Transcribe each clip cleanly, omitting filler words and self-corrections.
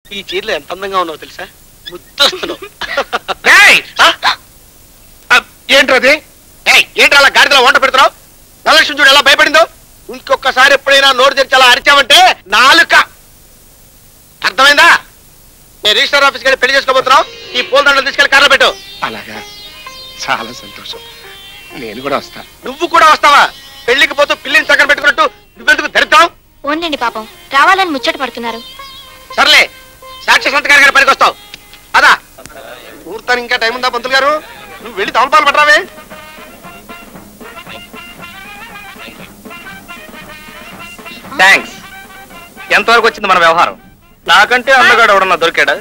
ఈ చీరలో ఎంత అందంగా ఉన్నావు తెలుసా? ముద్దొస్తున్నావు. ఏంటది? ఏంటి అలా గాడిదలో వంట పెడుతున్నావు? ధనలక్ష్మి చూడు ఎలా భయపడిందో. ఇంకొకసారి ఎప్పుడైనా నోరు తెరిచి అలా అరిచామంటే నాలుక. అర్థమైందా? నేను రిజిస్టర్ ఆఫీస్కి వెళ్ళి పెళ్లి చేసుకోబోతున్నావు. ఈ పూలదండలు తీసుకెళ్లి కార్లో పెట్టు. అలాగా, చాలా సంతోషం. నేను కూడా వస్తా. నువ్వు కూడా వస్తావా? పెళ్లికి పోతూ పిల్లిని చక్కన పెట్టుకున్నట్టు నువ్వెందుకు ధరిద్దాం? ఓన్లండి పాపం, రావాలని ముచ్చట పడుతున్నారు. సర్లే, సాక్షి సంతకారి గారి పనికి వస్తావు. అదా ఊర్తాను, ఇంకా టైం ఉందా పంతులు గారు? నువ్వు వెళ్ళి తమలపాలు పట్టరావే. థ్యాంక్స్. ఎంతవరకు వచ్చింది మన వ్యవహారం? నాకంటే అందగాడు ఎవడన్నా దొరికాడా?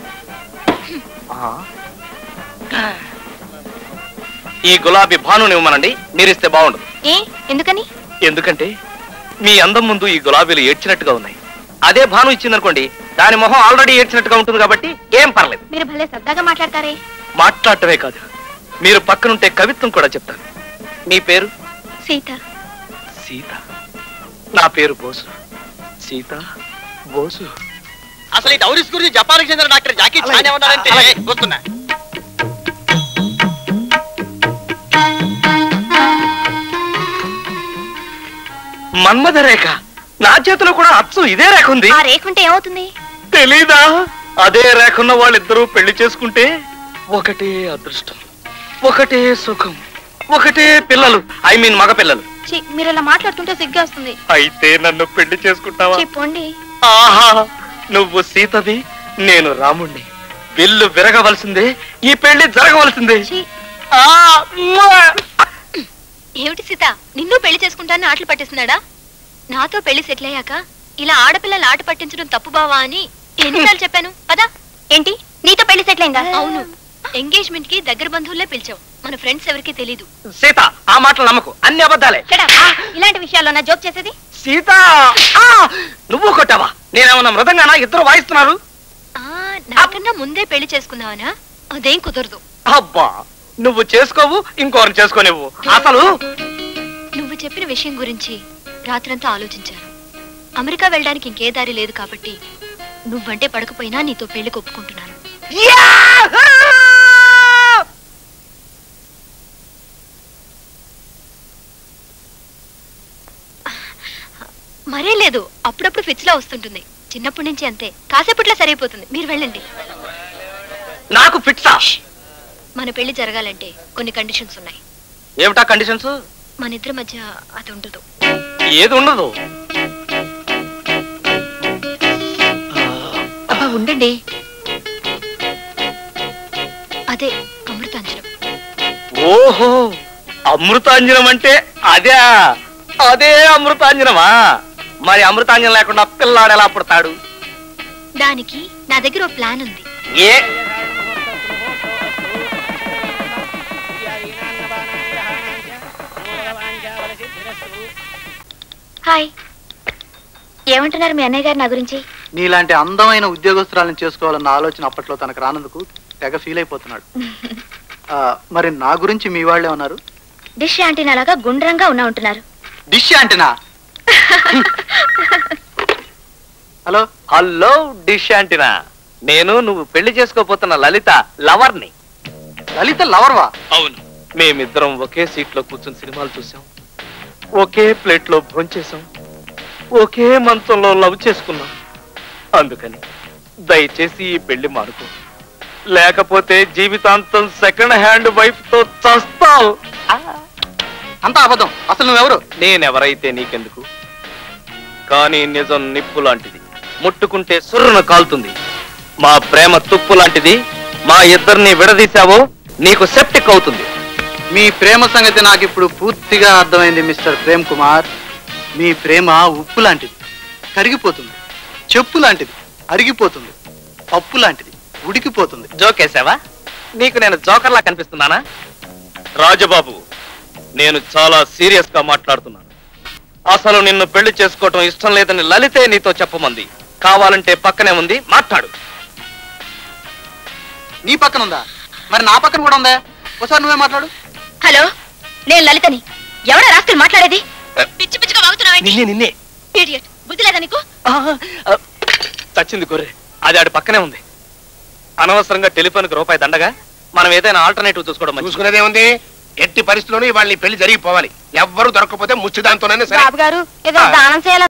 ఈ గులాబీ భానుని ఇవ్వమనండి, మీరిస్తే బాగుండదు. ఎందుకని? ఎందుకంటే మీ అందం ముందు ఈ గులాబీలు ఏడ్చినట్టుగా ఉన్నాయి. అదే భాను ఇచ్చిందనుకోండి, దాని మొహం ఆల్రెడీ ఏడ్చినట్టుగా ఉంటుంది కాబట్టి ఏం పర్లేదు. మీరు భలే సరదాగా మాట్లాడతారే. మాట్లాడటమే కాదు, మీరు పక్కనుంటే కవిత్వం కూడా చెప్తాను. మీ పేరు? సీత. సీత. నా పేరు బోసు. సీత, బోసు. అసలు ఈ డౌరీస్ గురించి జపాన్కి చెందిన డాక్టర్ జాకీ చాన్ ఏమన్నారంటే వస్తున్నా. మన్మథ రేఖ. నా చేతిలో కూడా అచ్చు ఇదే రేఖ ఉంది. ఆ రేఖ ఉంటే ఏమవుతుంది తెలీదా? అదే రేఖ ఉన్న వాళ్ళిద్దరూ పెళ్లి చేసుకుంటే ఒకటే అదృష్టం, ఒకటే సుఖం, ఒకటే పిల్లలు. ఐ మీన్ మగ పిల్లలు. మీరు ఇలా మాట్లాడుతుంటే సిగ్గా వస్తుంది. అయితే నన్ను పెళ్లి చేసుకుంటావా? చెప్పండి. ఆహా, నువ్వు సీతవి, నేను రాముణ్ణి. విల్లు విరగవలసిందే, ఈ పెళ్లి జరగవలసిందే. ఏమిటి సీత, నిన్ను పెళ్లి చేసుకుంటానని ఆటలు పట్టిస్తున్నాడా? నాతో పెళ్లి సెటిల్ అయ్యాక ఇలా ఆడపిల్లలు ఆట పట్టించడం తప్పు బావా అని ఎన్నిసార్లు చెప్పాను. పదా. ఏంటి, నీతో పెళ్లి సెటిల్ అయిందా? అవును. ఎంగేజ్మెంట్ కి దగ్గర బంధువులే పిలిచావు, మన ఫ్రెండ్స్ ఎవరికి తెలీదు. సీత, ఆ మాటలు నమ్మకు, అన్ని అబద్ధాలే. ఇలాంటి విషయాల్లో నా జోక్ చేసేది? సీత, నువ్వు కొట్టావా? నేనేమన్నా మృదంగానా? ఇద్దరు వాయిస్తున్నారు. నాకన్నా ముందే పెళ్లి చేసుకున్నావనా? అదేం కుదరదు. అబ్బా, నువ్వు చేసుకోవు, ఇంకోరిని చేసుకోనివ్వు. అసలు నువ్వు చెప్పిన విషయం గురించి రాత్రంతా ఆలోచించాను. అమెరికా వెళ్ళడానికి ఇంకే దారి లేదు కాబట్టి నువ్వంటే పడకపోయినా నీతో పెళ్లి ఒప్పుకుంటున్నాను. మరే లేదు, అప్పుడప్పుడు ఫిట్స్ లా వస్తుంటుంది. చిన్నప్పటి నుంచి అంతే, కాసేపట్లో సరైపోతుంది. మీరు వెళ్ళండి. నాకు ఫిట్సా? మన పెళ్లి జరగాలంటే కొన్ని కండిషన్స్ ఉన్నాయి. ఏమిటా కండిషన్స్? మన ఇద్దరి మధ్య అది ఉండదు. ఏది ఉండదు? ఉండండి, అదే అమృతాంజనం. ఓహో, అమృతాంజనం అంటే అదే. అదే అమృతాంజనమా? మరి అమృతాంజనం లేకుండా పిల్లాడు ఎలా పుడతాడు? దానికి నా దగ్గర ఓ ప్లాన్ ఉంది. ఏ? హాయ్, ఏమంటున్నారు మీ అన్నయ్య గారు నా గురించి? నీలాంటి అందమైన ఉద్యోగస్తురాలను చేసుకోవాలన్న ఆలోచన అప్పట్లో తనకు రానందుకు తెగ ఫీల్ అయిపోతున్నాడు. మరి నా గురించి మీ వాళ్ళే ఉన్నారు? డిష్ యాంటీనా లాగా గుండ్రంగా ఉంటున్నారు. Dish antenna? Hello hello, dish antenna. నేను నువ్వు పెళ్లి చేసుకోపోతున్న లలిత లవర్ని. లలిత లవర్వా? అవును. మేమిద్దరం ఒకే సీట్ లో కూర్చుని సినిమాలు చూసాం, ఒకే ప్లేట్ లో భోంచేసాం, ఒకే మంచంలో లవ్ చేసుకున్నాం. అందుకని దయచేసి ఈ పెళ్లి మానుకో, లేకపోతే జీవితాంతం సెకండ్ హ్యాండ్ వైఫ్ తో చస్తావు. అంతా అబద్ధం. అసలు నువ్వెవరు? నేనెవరైతే నీకెందుకు, కానీ నిజం నిప్పు లాంటిది, ముట్టుకుంటే సుర్రున కాలుతుంది. మా ప్రేమ తుప్పు లాంటిది, మా ఇద్దరిని విడదీశావో నీకు సెప్టిక్ అవుతుంది. మీ ప్రేమ సంగతి నాకు ఇప్పుడు పూర్తిగా అర్థమైంది మిస్టర్ ప్రేమ్ కుమార్. మీ ప్రేమ ఉప్పు లాంటిది, కరిగిపోతుంది. చెప్పు లాంటిది, అరిగిపోతుంది. పప్పు లాంటిది, ఉడికిపోతుంది. జోకేసావా? నీకు నేను జోకర్లా కనిపిస్తున్నానా? రాజబాబు, నేను చాలా సీరియస్ గా మాట్లాడుతున్నాను. అసలు నిన్ను పెళ్లి చేసుకోవటం ఇష్టం లేదని లలితే నీతో చెప్పమంది. కావాలంటే పక్కనే ఉంది, మాట్లాడు. నీ పక్కన ఉందా? మరి నా పక్కన కూడా ఉందా? ఒకసారి నువ్వే మాట్లాడు. హలో, నేను లలితని. ఎవడా రాత్రి మాట్లాడేది? పిచ్చి పిచ్చిగా వాగుతున్నావేంటి? నిన్నే. ఇడియట్, బుద్ధి లేదా నీకు? చచ్చింది గొర్రె. అది ఆడి పక్కనే ఉంది. అనవసరంగా టెలిఫోన్కి రూపాయి దండగా మనం ఏదైనా ఆల్టర్నేటివ్ చూసుకోవడం మంచిది. చూసుకునేదే ఉంది. ఎట్టి పరిస్థితుల్లోనూ వాళ్ళని పెళ్లి జరిగిపోవాలి. ఎవ్వరు దొరకకపోతే ముచ్చిదాంతోనే సరే. బాబు గారు ఏదో దానం చేయాలి.